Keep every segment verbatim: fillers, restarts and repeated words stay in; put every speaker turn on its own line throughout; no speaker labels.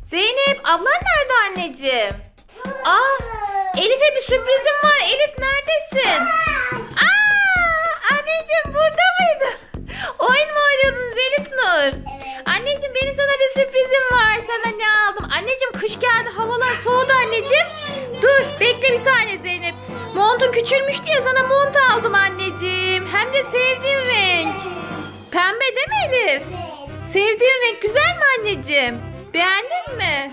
Zeynep, ablan nerede anneciğim? Aa, Elif'e bir sürprizim var. Elif neredesin? Aa, anneciğim burada mıydın? Oyun mu oynuyordunuz Elif Nur?
Evet.
Anneciğim benim sana bir sürprizim var. Sana ne aldım? Anneciğim kış geldi, havalar soğudu anneciğim. Dur bekle bir saniye Zeynep. Montun küçülmüş diye sana mont aldım anneciğim. Hem de sevdiğin renk. Pembe değil mi Elif?
Evet.
Sevdiğin renk güzel mi anneciğim? Beğendin mi?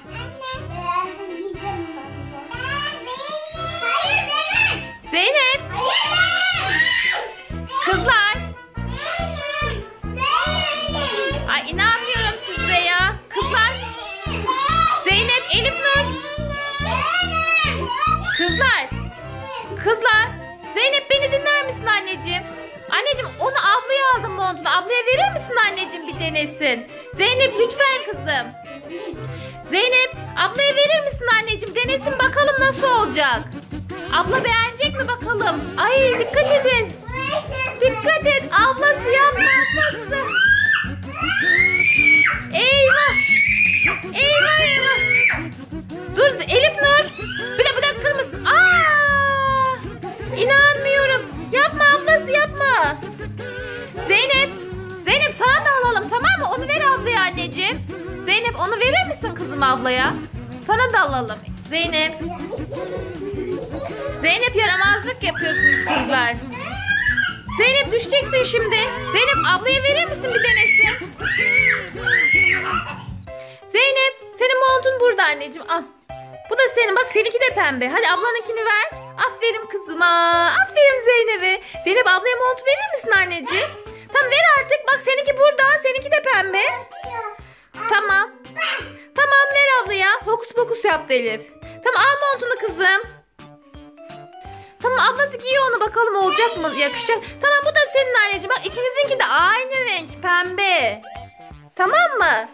Hayır benim.
Zeynep, kızlar. Ay inanmıyorum size ya. Kızlar. Zeynep, Elif Nur. Kızlar. Kızlar. Zeynep beni dinler misin anneciğim? Anneciğim onu ablaya aldım montunu. Ablaya verir misin anneciğim bir denesin? Zeynep lütfen kızım. Zeynep ablaya verir misin anneciğim? Denesin bakalım nasıl olacak. Abla beğenecek mi bakalım? Ay dikkat edin. Dikkat et. Ablası yapma ablası. Eyvah. Eyvah eyvah. Dur Elif Nur. Bir de bırakır mısın? Aa! İnanmıyorum. Yapma ablası yapma. Zeynep. Zeynep sana da alalım tamam mı? Onu ver ablaya anneciğim. Zeynep onu verir misin kızım ablaya? Sana da alalım. Zeynep. Zeynep yaramazlık yapıyorsunuz kızlar. Zeynep düşeceksin şimdi. Zeynep ablaya verir misin bir denesin? Zeynep senin montun burada anneciğim. Al. Bu da senin. Bak seninki de pembe. Hadi ablanınkini ver. Aferin kızıma. Aferin Zeynep'e. Zeynep ablaya montu verir misin anneciğim? Tamam ver artık. Bak seninki burada. Seninki de pembe. Tamam. Tamam ver ablaya. Hokus pokus yaptı Elif. Tamam al montunu kızım. Tamam ablası giyiyor onu bakalım olacak mı? Yakışacak. Tamam bu da senin anneciğim. Bak ikinizinki de aynı renk pembe. Tamam mı?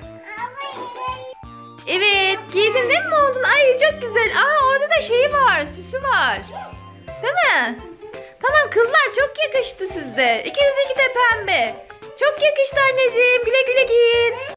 Evet giydin değil mi montun? Ay çok güzel. Aa orada da şeyi var. Süsü var. Değil mi? Tamam kızlar çok yakıştı sizde. İkinizinki de pembe. Çok yakıştı anneciğim. Güle güle giyin.